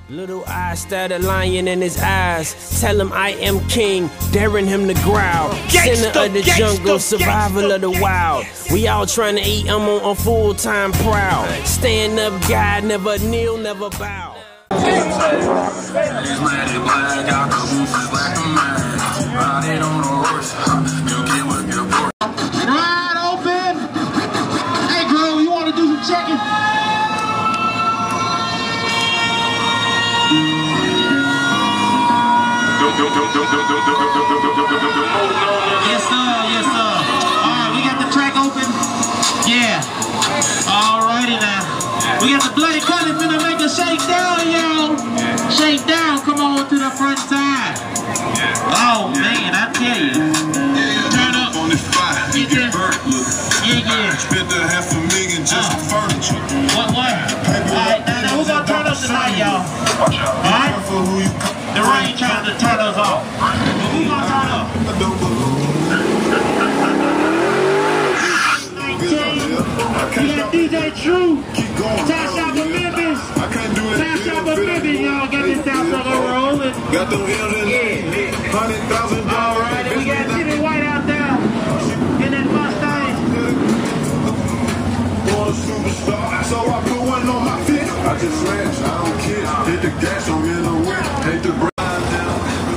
Little eyes stare the lion in his eyes. Tell him I am king, daring him to growl. Center of the jungle, survival of the wild. We all trying to eat, I'm on a full-time prowl. Stand up guy, never kneel, never bow. Wide open. Hey girl, you want to do some checking? Yes sir, yes sir. Alright, we got the track open. Yeah. Alrighty now. We got the bloody cutting finna make a shake down, y'all. Shake down, come on to the front side. Oh man, I tell you. Turn up on this fire. Yeah. Spent $500,000 just for furniture. What? Alright, now we're gonna turn up tonight, y'all. Alright? The rain trying to turn us off. But who's gonna turn up? 19. We got DJ True. Tash out for Memphis. Tash out for Memphis, y'all. Get this out on the road. Got them L's in $100,000. Alright, we got Jimmy White out there. In that Mustang. Superstar, so I put one on my feet. I just smash, I don't care. Hit the gas, I'm in the way. Hate the grind down.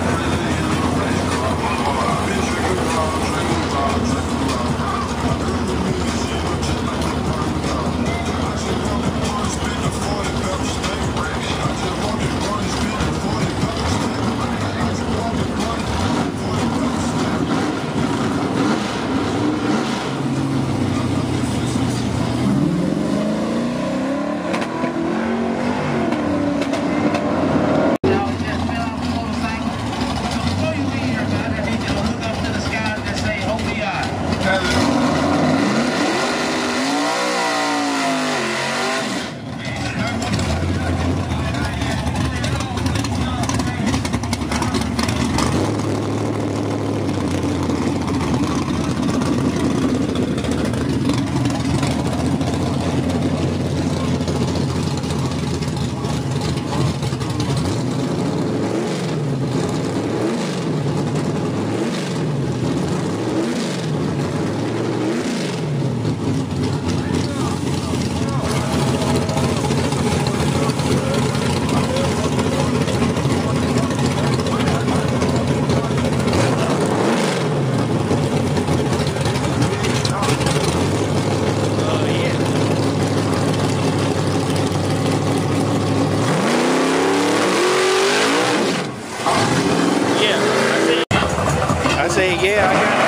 Yeah, I got it.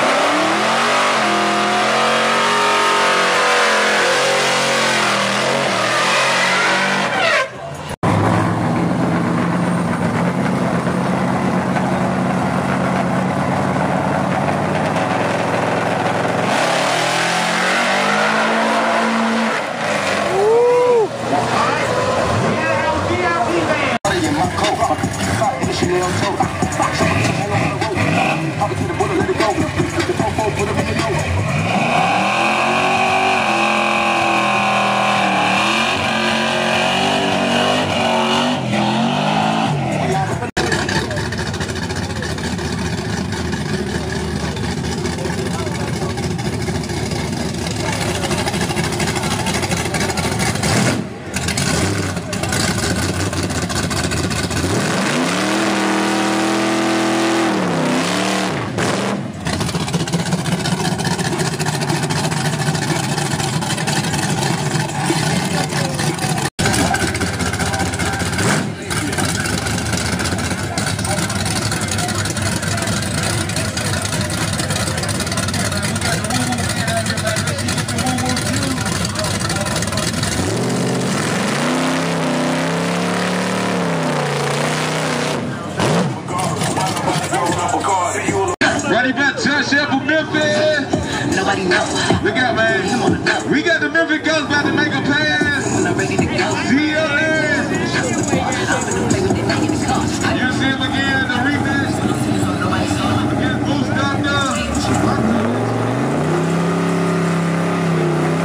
Nobody knows. Look out, man. We got the Memphis Ghost about to make a pass. I'm ready to go. DLS. You see him again, the rematch. Against Boost Doctor.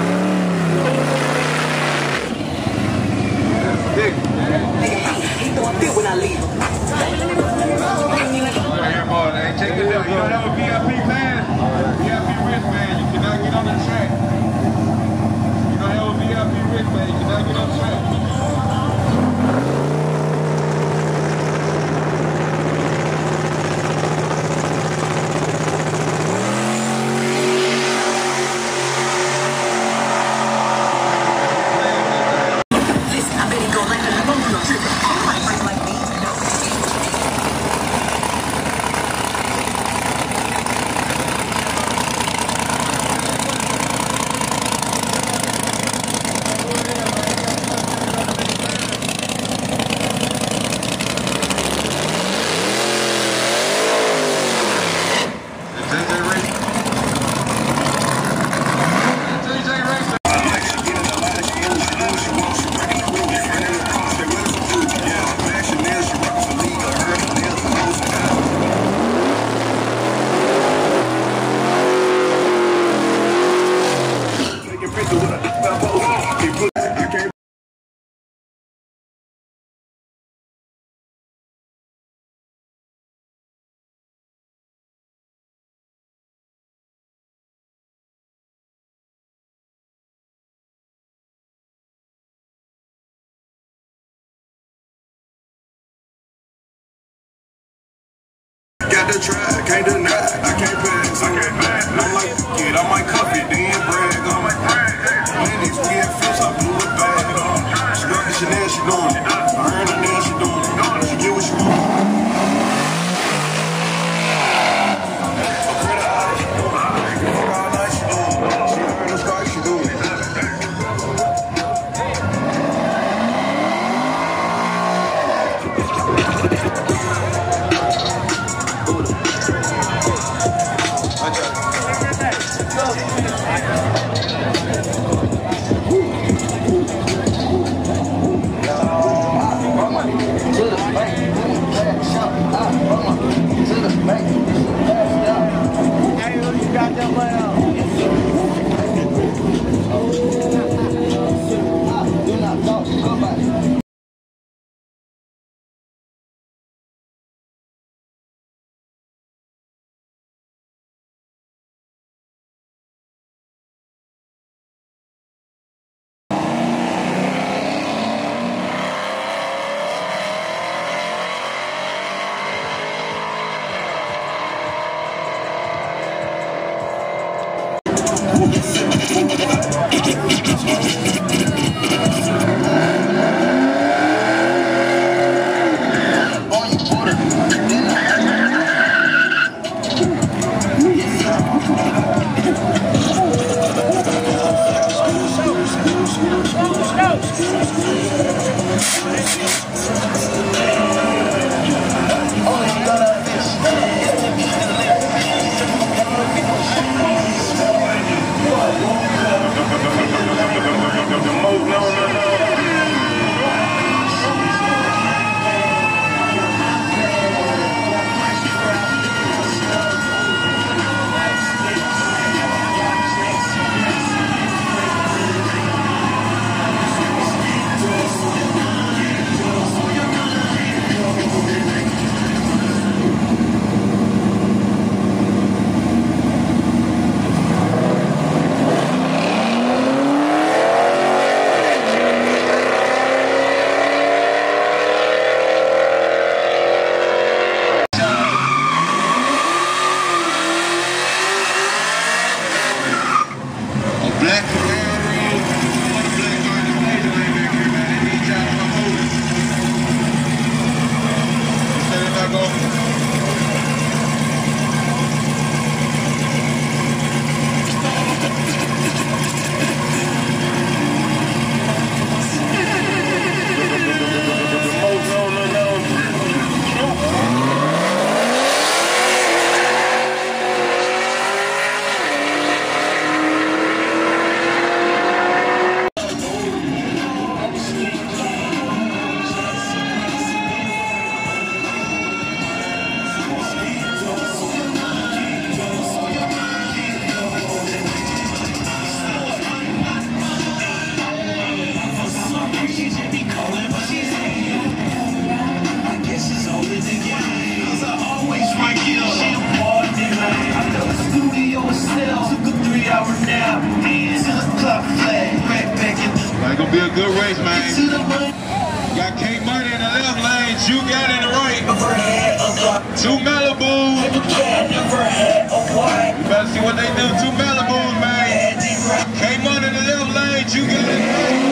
Dick. don't have a VIP pass, VIP wristband, you cannot get on the track. You don't have a VIP wristband, you cannot get on the track. Got the track, can't deny, I can't pass. I'm like, kid, I might cuff it, then brag on my ladies, we get fish, I blew it bag. She got the Chanel, she doing it. I heard her nail, she doing it. She get what she want. race, man. Got K Money in the left lane, you got in the right. Two Malibus. You better see what they do. Two Malibus, man. K Money in the left lane, you got in the right.